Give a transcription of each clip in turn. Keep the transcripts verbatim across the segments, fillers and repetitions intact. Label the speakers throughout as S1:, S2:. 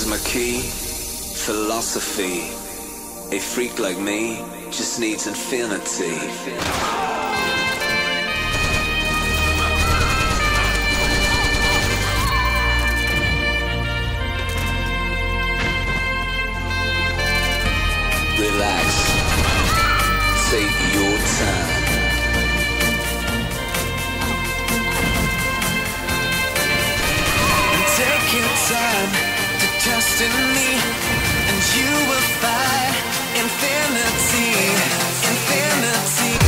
S1: my key, philosophy. A freak like me just needs infinity. Relax, take your time.
S2: Take your time to trust in me, and you will find infinity, infinity.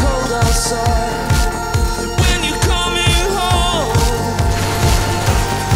S3: When you're coming home,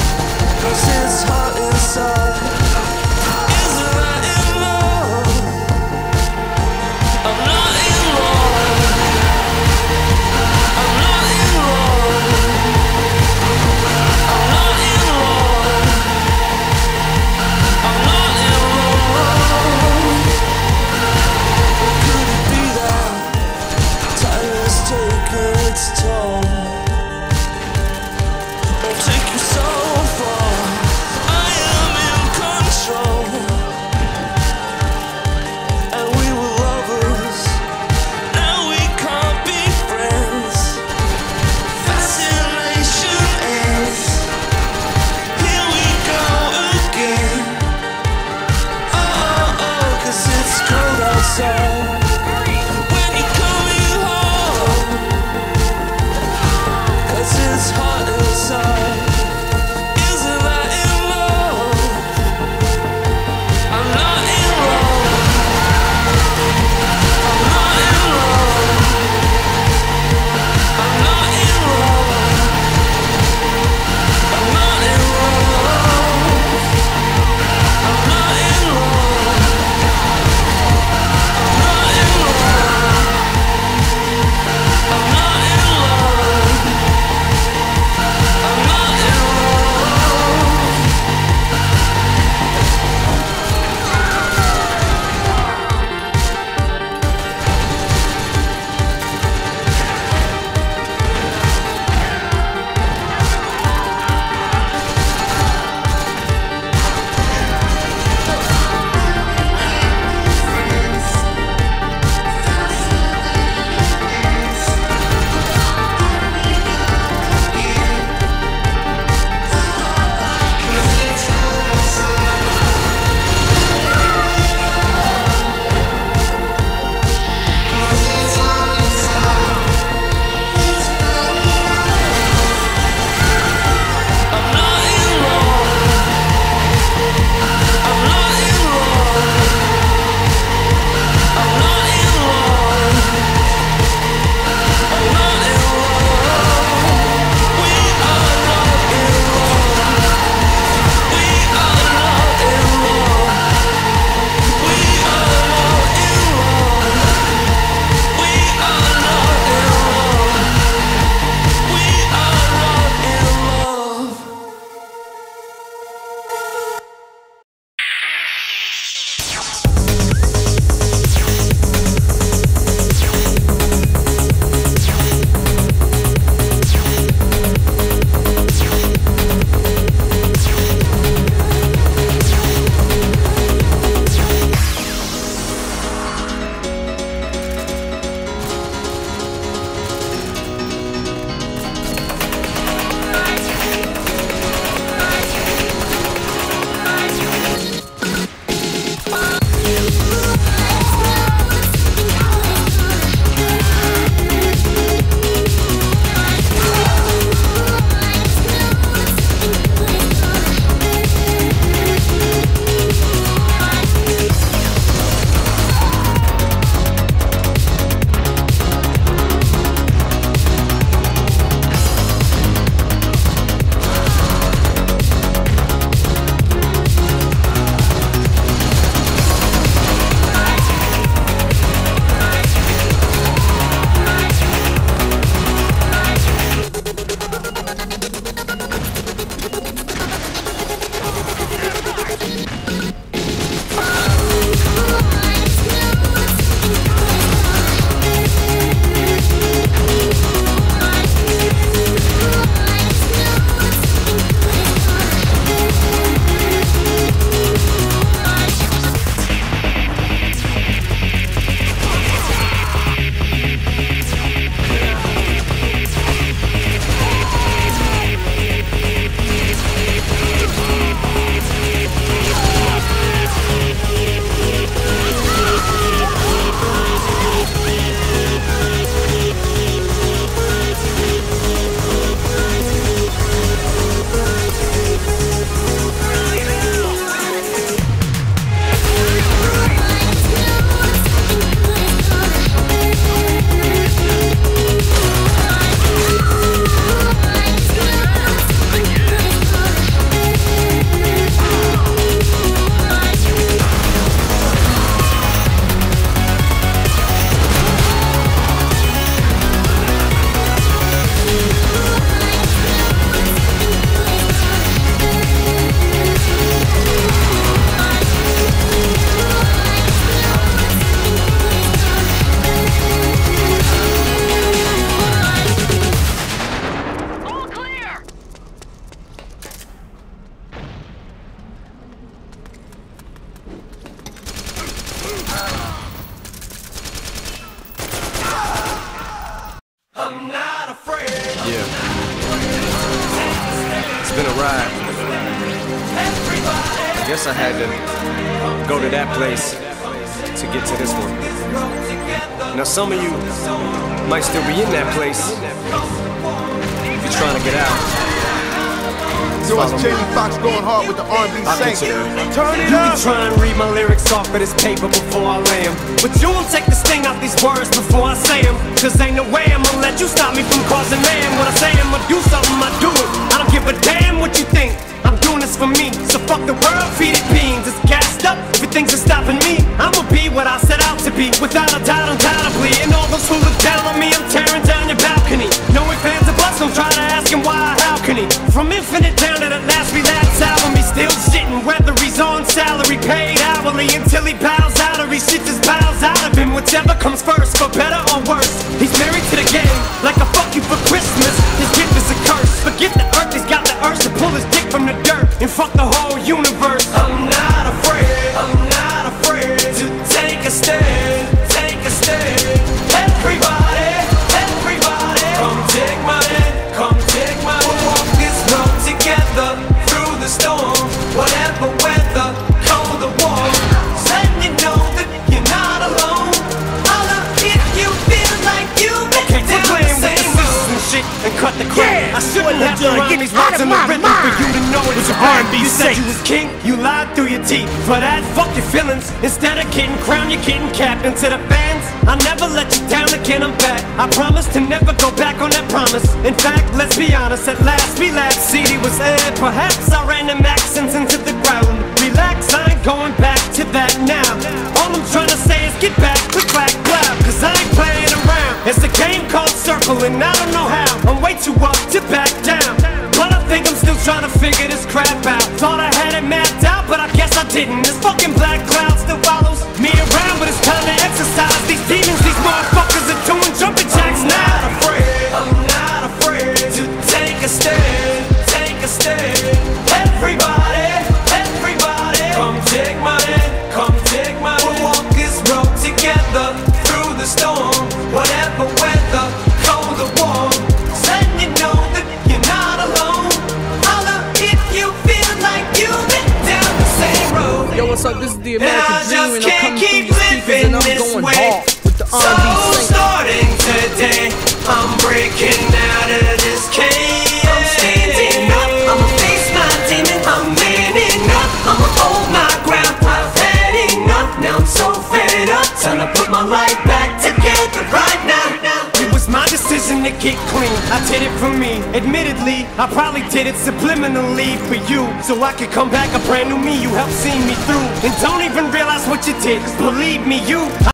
S3: guess I had to go to that place to get to this one. Now some of you might still be in that place if you're trying to get out.
S4: Yo, it's Jamie Foxx going hard with the R and B Saint. Turn it
S3: you
S4: up!
S3: You can try and read my lyrics off of this paper before I lay them, but you won't take the sting out these words before I say them. Cause ain't no way I'm gonna let you stop me from causing mayhem. When I say I'm gonna do something, I do it. I don't give a damn what you think. I'm doing this for me, so fuck the world, feed it beans. It's gassed up, everything's just stopping me. I'ma be what I set out to be, without a doubt, undoubtedly. And all those who look down on me, I'm tearing down your balcony. No ifs, ands, or buts, don't try to ask him why, how can he? From Infinite down to the last relapse album, he's still shitting, whether he's on salary, paid hourly, until he bows out or he shits his bowels out of him. Whichever comes first, for better or worse. He's married to the game, like a fuck you for Christmas. His gift is a curse, forget the earth, he's got the urge to pull his dick from the dirt and fuck the whole universe. I'm not afraid, I'm not afraid to take a stand, take a stand. Everybody, everybody, come take my hand, come take my hand. We'll walk this road together through the storm, whatever weather, cold or warm. Letting you know that you're not alone. Holla if you feel like you've been okay, down the same road and shit and cut the crap. Yeah, I shouldn't have to rhyme these words in the rhythm for you to know it's a R and B. You said you was king, you lied through your teeth. For that, fuck your feelings. Instead of getting crowned, you're getting capped. And to the fans, I never let you down again, I'm back. I promise to never go back on that promise. In fact, let's be honest, at last we laughed. C D was aired, perhaps I ran them accents into the ground. Relax, I ain't going back to that now. All I'm trying to say is get back, click back, blah. Cause I ain't playing around. It's a game called Circle and I don't know how. I'm way too up to back down, but I think I'm still trying to figure this crap out. Thought I had it mapped out, but I guess I didn't. This fucking black cloud still follows me around, but it's time to exercise these demons. These motherfuckers are doing jumping jacks now. I'm not afraid, I'm not afraid to take a stand, take a stand. Everybody, everybody, come take my hand, come take my hand. We'll walk this road together through the storm, whatever weather, cold or warm. Letting you know that you're not alone. Holla if you feel like you've been down the same road.
S5: Yo, what's up? This is the American Dream, and I'm coming through
S2: keep
S5: your speakers, and I'm going
S2: way.
S5: hard with the R and B
S2: So
S5: Saint.
S2: starting today, I'm breaking out of this cage. I'm standing up, I'ma face my demon. I'm manning up, I'ma hold my ground. I've had enough, now I'm so fed up. Time to put my life back together right now.
S3: It was my decision to get clean, I did it for me. Admittedly, I probably did it subliminally for you, so I could come back a brand new me. You helped see me through, and don't even realize what you did, 'cause believe me, you